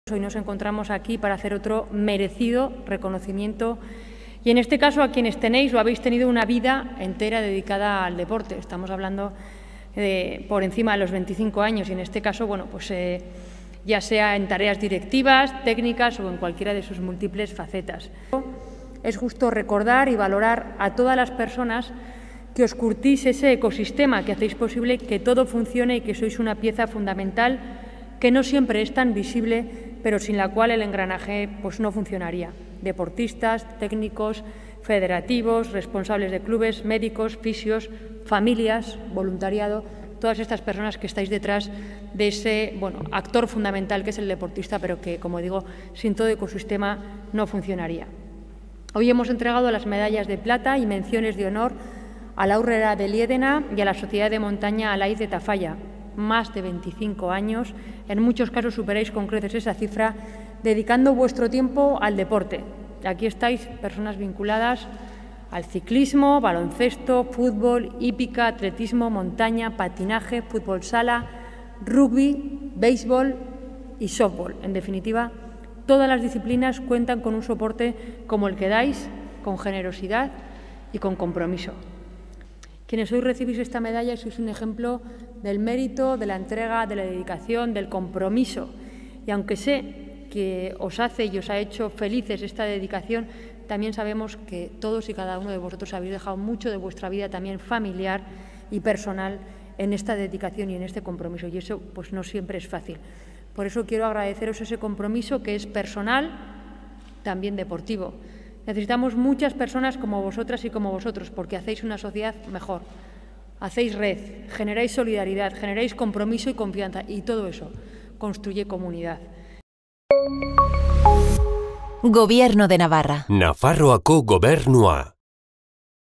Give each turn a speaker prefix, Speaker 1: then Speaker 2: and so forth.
Speaker 1: Hoy nos encontramos aquí para hacer otro merecido reconocimiento y en este caso a quienes tenéis o habéis tenido una vida entera dedicada al deporte. Estamos hablando de por encima de los 25 años y en este caso, bueno, pues ya sea en tareas directivas, técnicas o en cualquiera de sus múltiples facetas. Es justo recordar y valorar a todas las personas que os curtís ese ecosistema, que hacéis posible que todo funcione y que sois una pieza fundamental que no siempre es tan visible, pero sin la cual el engranaje pues no funcionaría. Deportistas, técnicos, federativos, responsables de clubes, médicos, fisios, familias, voluntariado, todas estas personas que estáis detrás de ese actor fundamental que es el deportista, pero que, como digo, sin todo ecosistema no funcionaría. Hoy hemos entregado las medallas de plata y menciones de honor a la Aurrera de Liedena y a la Sociedad de Montaña Alaiz de Tafalla. Más de 25 años, en muchos casos superáis con creces esa cifra, dedicando vuestro tiempo al deporte. Aquí estáis personas vinculadas al ciclismo, baloncesto, fútbol, hípica, atletismo, montaña, patinaje, fútbol sala, rugby, béisbol y softball. En definitiva, todas las disciplinas cuentan con un soporte como el que dais, con generosidad y con compromiso. Quienes hoy recibís esta medalla sois un ejemplo del mérito, de la entrega, de la dedicación, del compromiso. Y aunque sé que os hace y os ha hecho felices esta dedicación, también sabemos que todos y cada uno de vosotros habéis dejado mucho de vuestra vida también familiar y personal en esta dedicación y en este compromiso. Y eso pues no siempre es fácil. Por eso quiero agradeceros ese compromiso que es personal, también deportivo. Necesitamos muchas personas como vosotras y como vosotros, porque hacéis una sociedad mejor, hacéis red, generáis solidaridad, generáis compromiso y confianza, y todo eso construye comunidad.
Speaker 2: Gobierno de Navarra.
Speaker 3: Nafarroako Gobernua.